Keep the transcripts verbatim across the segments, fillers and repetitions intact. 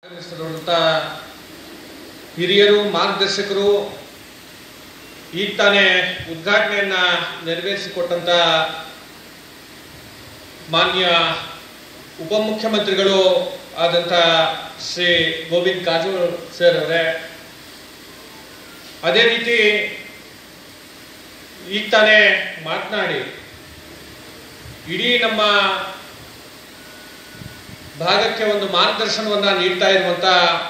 ಆಗಮಿಸಿರುವಂತ ಹಿರಿಯರು ಮಾರ್ಗದರ್ಶಕರು ಈಗ ತಾನೇ ಉದ್ಘಾಟನೆಯನ್ನ ನೆರವೇರಿಸಿಕೊಟ್ಟಂತ ಮಾನ್ಯ ಉಪಮುಖ್ಯಮಂತ್ರಿಗಳು ಆದಂತ ಶ್ರೀ ಗೋವಿಂದ ಕಾರಜೋಳ ಸರ್ ಅವರೇ, ಅದೇ ರೀತಿ ಈಗ ತಾನೇ ಮಾತನಾಡಿ ಇಡೀ ನಮ್ಮ ಭಾಗಕ್ಕೆ ಒಂದು ಮಾರ್ಗದರ್ಶನವನ್ನ ನೀಡ್ತಾ ಇರುವಂತ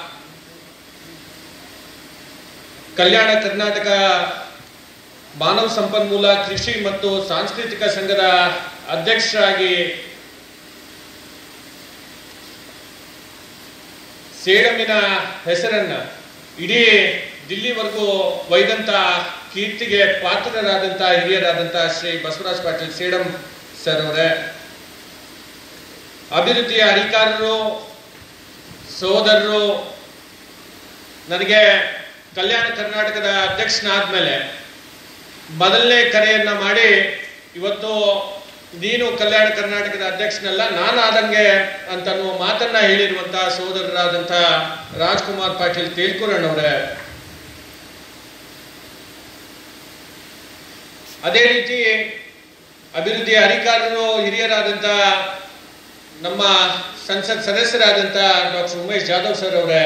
ಕಲ್ಯಾಣ ಕರ್ನಾಟಕ ಮಾನವ ಸಂಪನ್ಮೂಲ ಕೃಷಿ ಮತ್ತು ಸಾಂಸ್ಕೃತಿಕ ಸಂಘದ ಅಧ್ಯಕ್ಷರಾಗಿ ಸೇಡಮಿನ ಹೆಸರನ್ನ ಇಡೀ ದಿಲ್ಲಿವರೆಗೂ ಒಯ್ದಂತ ಕೀರ್ತಿಗೆ ಪಾತ್ರರಾದಂತ ಹಿರಿಯರಾದಂತ ಶ್ರೀ ಬಸವರಾಜ ಪಾಟೀಲ್ ಸೇಡಂ ಸರ್ ಅವರೇ, ಅಭಿವೃದ್ಧಿಯ ಅಧಿಕಾರರು ಸೋದರರು, ನನಗೆ ಕಲ್ಯಾಣ ಕರ್ನಾಟಕದ ಅಧ್ಯಕ್ಷನಾದ್ಮೇಲೆ ಮೊದಲನೇ ಕರೆಯನ್ನ ಮಾಡಿ ಇವತ್ತು ನೀನು ಕಲ್ಯಾಣ ಕರ್ನಾಟಕದ ಅಧ್ಯಕ್ಷನಲ್ಲ ನಾನು ಆದಂಗೆ ಅಂತ ಮಾತನ್ನ ಹೇಳಿರುವಂತಹ ಸೋದರರಾದಂಥ ರಾಜ್ಕುಮಾರ್ ಪಾಟೀಲ್ ತೇಲ್ಕೂರಣ್ಣವರೇ, ಅದೇ ರೀತಿ ಅಭಿವೃದ್ಧಿಯ ಅಧಿಕಾರರು ಹಿರಿಯರಾದಂಥ ನಮ್ಮ ಸಂಸತ್ ಸದಸ್ಯರಾದಂಥ ಡಾಕ್ಟರ್ ಉಮೇಶ್ ಜಾಧವ್ ಸರ್ ಅವರೇ,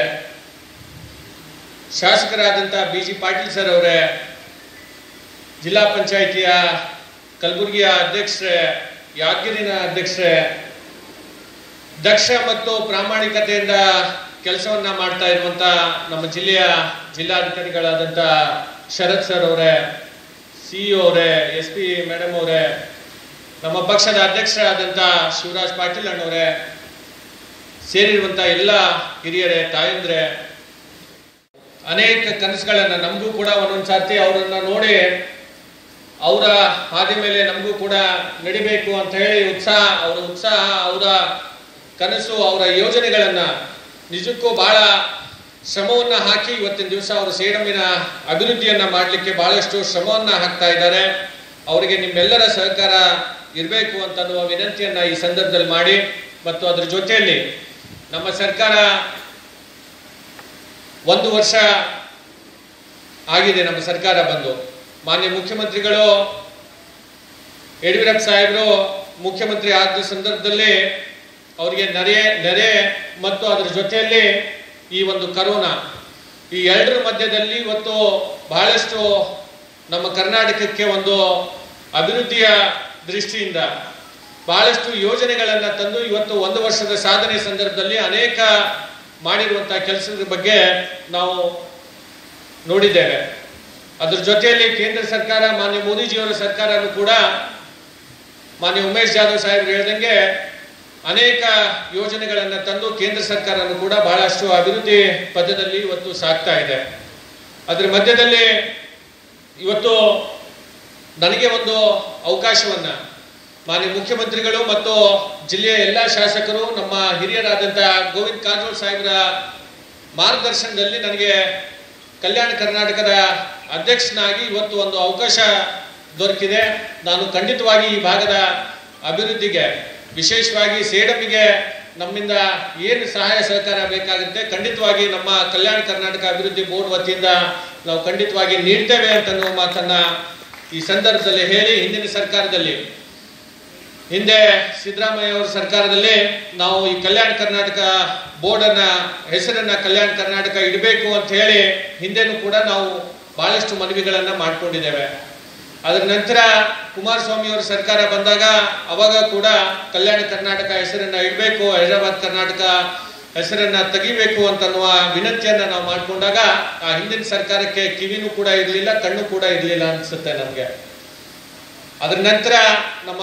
ಶಾಸಕರಾದಂಥ ಬಿ ಜಿ ಪಾಟೀಲ್ ಸರ್ ಅವರೇ, ಜಿಲ್ಲಾ ಪಂಚಾಯಿತಿಯ ಕಲಬುರಗಿಯ ಅಧ್ಯಕ್ಷರೇ, ಯಾದಗಿರಿನ ಅಧ್ಯಕ್ಷರೇ, ದಕ್ಷ ಮತ್ತು ಪ್ರಾಮಾಣಿಕತೆಯಿಂದ ಕೆಲಸವನ್ನ ಮಾಡ್ತಾ ಇರುವಂತ ನಮ್ಮ ಜಿಲ್ಲೆಯ ಜಿಲ್ಲಾಧಿಕಾರಿಗಳಾದಂಥ ಶರತ್ ಸರ್ ಅವರೇ, ಸಿಇಒ ಅವರೇ, ಎಸ್ ಪಿ ಮೇಡಮ್ ಅವರೇ, ನಮ್ಮ ಪಕ್ಷದ ಅಧ್ಯಕ್ಷರಾದಂಥ ಶಿವರಾಜ್ ಪಾಟೀಲ್ ಅಣ್ಣವರೇ, ಸೇರಿರುವಂತ ಎಲ್ಲ ಹಿರಿಯರೇ, ತಾಯಂದ್ರೆ, ಅನೇಕ ಕನಸುಗಳನ್ನ ನಮಗೂ ಕೂಡ ಒಂದೊಂದು ಸರ್ತಿ ಅವರನ್ನ ನೋಡಿ ಅವರ ಹಾದಿ ಮೇಲೆ ನಮಗೂ ಕೂಡ ನಡಿಬೇಕು ಅಂತ ಹೇಳಿ ಉತ್ಸಾಹ ಅವರ ಉತ್ಸಾಹ ಅವರ ಕನಸು ಅವರ ಯೋಜನೆಗಳನ್ನ ನಿಜಕ್ಕೂ ಬಹಳ ಶ್ರಮವನ್ನ ಹಾಕಿ ಇವತ್ತಿನ ದಿವಸ ಅವರು ಸೇಡಮಿನ ಅಭಿವೃದ್ಧಿಯನ್ನ ಮಾಡಲಿಕ್ಕೆ ಬಹಳಷ್ಟು ಶ್ರಮವನ್ನ ಹಾಕ್ತಾ ಇದ್ದಾರೆ. ಅವರಿಗೆ ನಿಮ್ಮೆಲ್ಲರ ಸಹಕಾರ ಇರಬೇಕು ಅಂತ ಅನ್ನುವ ವಿನಂತಿಯನ್ನ ಈ ಸಂದರ್ಭದಲ್ಲಿ ಮಾಡಿ, ಮತ್ತು ಅದರ ಜೊತೆಯಲ್ಲಿ ನಮ್ಮ ಸರ್ಕಾರ ಒಂದು ವರ್ಷ ಆಗಿದೆ ನಮ್ಮ ಸರ್ಕಾರ ಬಂದು. ಮಾನ್ಯ ಮುಖ್ಯಮಂತ್ರಿಗಳು ಯಡಿಯೂರಪ್ಪ ಸಾಹೇಬರು ಮುಖ್ಯಮಂತ್ರಿ ಆದ ಸಂದರ್ಭದಲ್ಲಿ ಅವರಿಗೆ ನೆರೆ ನೆರೆ ಮತ್ತು ಅದರ ಜೊತೆಯಲ್ಲಿ ಈ ಒಂದು ಕರೋನಾ, ಈ ಎರಡರ ಮಧ್ಯದಲ್ಲಿ ಇವತ್ತು ಬಹಳಷ್ಟು ನಮ್ಮ ಕರ್ನಾಟಕಕ್ಕೆ ಒಂದು ಅಭಿವೃದ್ಧಿಯ ದೃಷ್ಟಿಯಿಂದ ಬಹಳಷ್ಟು ಯೋಜನೆಗಳನ್ನ ತಂದು ಇವತ್ತು ಒಂದು ವರ್ಷದ ಸಾಧನೆ ಸಂದರ್ಭದಲ್ಲಿ ಅನೇಕ ಮಾಡಿರುವಂತಹ ಕೆಲಸದ ಬಗ್ಗೆ ನಾವು ನೋಡಿದ್ದೇವೆ. ಅದ್ರ ಜೊತೆಯಲ್ಲಿ ಕೇಂದ್ರ ಸರ್ಕಾರ ಮಾನ್ಯ ಮೋದಿಜಿಯವರ ಸರ್ಕಾರನು ಕೂಡ ಮಾನ್ಯ ಉಮೇಶ್ ಜಾಧವ್ ಸಾಹೇಬ್ರು ಹೇಳ್ದಂಗೆ ಅನೇಕ ಯೋಜನೆಗಳನ್ನ ತಂದು ಕೇಂದ್ರ ಸರ್ಕಾರನು ಕೂಡ ಬಹಳಷ್ಟು ಅಭಿವೃದ್ಧಿ ಪಥದಲ್ಲಿ ಇವತ್ತು ಸಾಗ್ತಾ ಇದೆ. ಅದ್ರ ಮಧ್ಯದಲ್ಲಿ ಇವತ್ತು ನನಗೆ ಒಂದು ಅವಕಾಶವನ್ನ ಮಾನ್ಯ ಮುಖ್ಯಮಂತ್ರಿಗಳು ಮತ್ತು ಜಿಲ್ಲೆಯ ಎಲ್ಲ ಶಾಸಕರು ನಮ್ಮ ಹಿರಿಯರಾದಂಥ ಗೋವಿಂದ ಕಾರಜೋಳ ಸಾಹೇಬರ ಮಾರ್ಗದರ್ಶನದಲ್ಲಿ ನನಗೆ ಕಲ್ಯಾಣ ಕರ್ನಾಟಕದ ಅಧ್ಯಕ್ಷನಾಗಿ ಇವತ್ತು ಒಂದು ಅವಕಾಶ ದೊರಕಿದೆ. ನಾನು ಖಂಡಿತವಾಗಿ ಈ ಭಾಗದ ಅಭಿವೃದ್ಧಿಗೆ, ವಿಶೇಷವಾಗಿ ಸೇಡಮಿಗೆ ನಮ್ಮಿಂದ ಏನು ಸಹಾಯ ಸಹಕಾರ ಬೇಕಾಗುತ್ತೆ ಖಂಡಿತವಾಗಿ ನಮ್ಮ ಕಲ್ಯಾಣ ಕರ್ನಾಟಕ ಅಭಿವೃದ್ಧಿ ಬೋರ್ಡ್ ವತಿಯಿಂದ ನಾವು ಖಂಡಿತವಾಗಿ ನೀಡ್ತೇವೆ ಅಂತ ಅನ್ನೋ ಮಾತನ್ನ ಈ ಸಂದರ್ಭದಲ್ಲಿ ಹೇಳಿ, ಹಿಂದಿನ ಸರ್ಕಾರದಲ್ಲಿ ಹಿಂದೆ ಸಿದ್ದರಾಮಯ್ಯ ಅವರ ಸರ್ಕಾರದಲ್ಲಿ ನಾವು ಈ ಕಲ್ಯಾಣ ಕರ್ನಾಟಕ ಬೋರ್ಡ್ ಅನ್ನ ಹೆಸರನ್ನ ಕಲ್ಯಾಣ ಕರ್ನಾಟಕ ಇಡಬೇಕು ಅಂತ ಹೇಳಿ ಹಿಂದೆನೂ ಕೂಡ ನಾವು ಬಹಳಷ್ಟು ಮನವಿಗಳನ್ನ ಮಾಡ್ಕೊಂಡಿದ್ದೇವೆ. ಅದರ ನಂತರ ಕುಮಾರಸ್ವಾಮಿ ಅವರ ಸರ್ಕಾರ ಬಂದಾಗ ಅವಾಗ ಕೂಡ ಕಲ್ಯಾಣ ಕರ್ನಾಟಕ ಹೆಸರನ್ನ ಇಡಬೇಕು, ಹೈದರಾಬಾದ್ ಕರ್ನಾಟಕ ಹೆಸರನ್ನ ತೆಗಿಬೇಕು ಅಂತನ್ನುವ ವಿನಂತಿಯನ್ನ ನಾವು ಮಾಡ್ಕೊಂಡಾಗ ಆ ಹಿಂದಿನ ಸರ್ಕಾರಕ್ಕೆ ಕಿವಿನೂ ಕೂಡ ಇರಲಿಲ್ಲ, ಕಣ್ಣು ಕೂಡ ಇರಲಿಲ್ಲ ಅನ್ಸುತ್ತೆ ನಮ್ಗೆ. ಅದರ ನಂತರ ನಮ್ಮ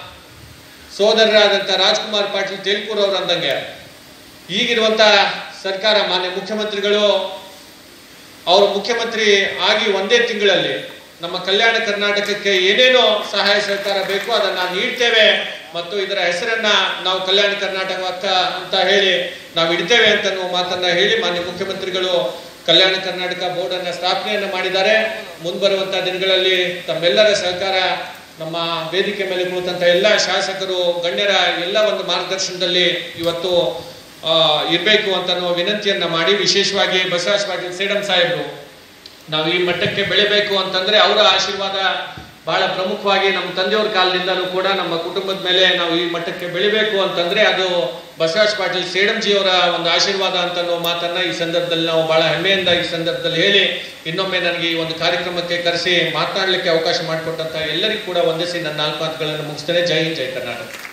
ಸೋದರರಾದಂಥ ರಾಜ್ಕುಮಾರ್ ಪಾಟೀಲ್ ತೇಲ್ಕೂರ್ ಅವರು ಅಂದಂಗೆ ಈಗಿರುವಂತ ಸರ್ಕಾರ ಮಾನ್ಯ ಮುಖ್ಯಮಂತ್ರಿಗಳು ಅವರು ಮುಖ್ಯಮಂತ್ರಿ ಆಗಿ ಒಂದೇ ತಿಂಗಳಲ್ಲಿ ನಮ್ಮ ಕಲ್ಯಾಣ ಕರ್ನಾಟಕಕ್ಕೆ ಏನೇನೋ ಸಹಾಯ ಸಹಕಾರ ಬೇಕು ಅದನ್ನ ನೀಡ್ತೇವೆ ಮತ್ತು ಇದರ ಹೆಸರನ್ನ ನಾವು ಕಲ್ಯಾಣ ಕರ್ನಾಟಕ ಅಂತ ಹೇಳಿ ನಾವು ಇಡ್ತೇವೆ ಅಂತ ಮಾತನ್ನ ಹೇಳಿ ಮಾನ್ಯ ಮುಖ್ಯಮಂತ್ರಿಗಳು ಕಲ್ಯಾಣ ಕರ್ನಾಟಕ ಬೋರ್ಡ್ ಅನ್ನ ಸ್ಥಾಪನೆಯನ್ನ ಮಾಡಿದ್ದಾರೆ. ಮುಂಬರುವಂತಹ ದಿನಗಳಲ್ಲಿ ತಮ್ಮೆಲ್ಲರ ಸಹಕಾರ ನಮ್ಮ ವೇದಿಕೆ ಮೇಲೆ ಕುಳಿತಂತ ಎಲ್ಲ ಶಾಸಕರು ಗಣ್ಯರ ಎಲ್ಲ ಒಂದು ಮಾರ್ಗದರ್ಶನದಲ್ಲಿ ಇವತ್ತು ಇರಬೇಕು ಅಂತ ವಿನಂತಿಯನ್ನ ಮಾಡಿ, ವಿಶೇಷವಾಗಿ ಬಸವರಾಜ ಪಾಟೀಲ್ ಸೇಡಂ ಸಾಹೇಬರು ನಾವು ಈ ಮಟ್ಟಕ್ಕೆ ಬೆಳಿಬೇಕು ಅಂತಂದ್ರೆ ಅವರ ಆಶೀರ್ವಾದ ಬಹಳ ಪ್ರಮುಖವಾಗಿ ನಮ್ಮ ತಂದೆಯವ್ರ ಕಾಲದಿಂದಲೂ ಕೂಡ ನಮ್ಮ ಕುಟುಂಬದ ಮೇಲೆ ನಾವು ಈ ಮಟ್ಟಕ್ಕೆ ಬೆಳಿಬೇಕು ಅಂತಂದ್ರೆ ಅದು ಬಸವರಾಜ ಪಾಟೀಲ್ ಸೇಡಂಜಿ ಅವರ ಒಂದು ಆಶೀರ್ವಾದ ಅಂತ ಅನ್ನೋ ಮಾತನ್ನ ಈ ಸಂದರ್ಭದಲ್ಲಿ ನಾವು ಬಹಳ ಹೆಮ್ಮೆಯಿಂದ ಈ ಸಂದರ್ಭದಲ್ಲಿ ಹೇಳಿ, ಇನ್ನೊಮ್ಮೆ ನನಗೆ ಈ ಒಂದು ಕಾರ್ಯಕ್ರಮಕ್ಕೆ ಕರೆಸಿ ಮಾತನಾಡಲಿಕ್ಕೆ ಅವಕಾಶ ಮಾಡಿಕೊಟ್ಟಂತ ಎಲ್ಲರಿಗೂ ಕೂಡ ವಂದಿಸಿ ನನ್ನ ನಾಲ್ಕು ಮಾತುಗಳನ್ನು ಮುಗಿಸ್ತೇನೆ. ಜೈ ಹಿಂದ್, ಜೈ ಕರ್ನಾಟಕ.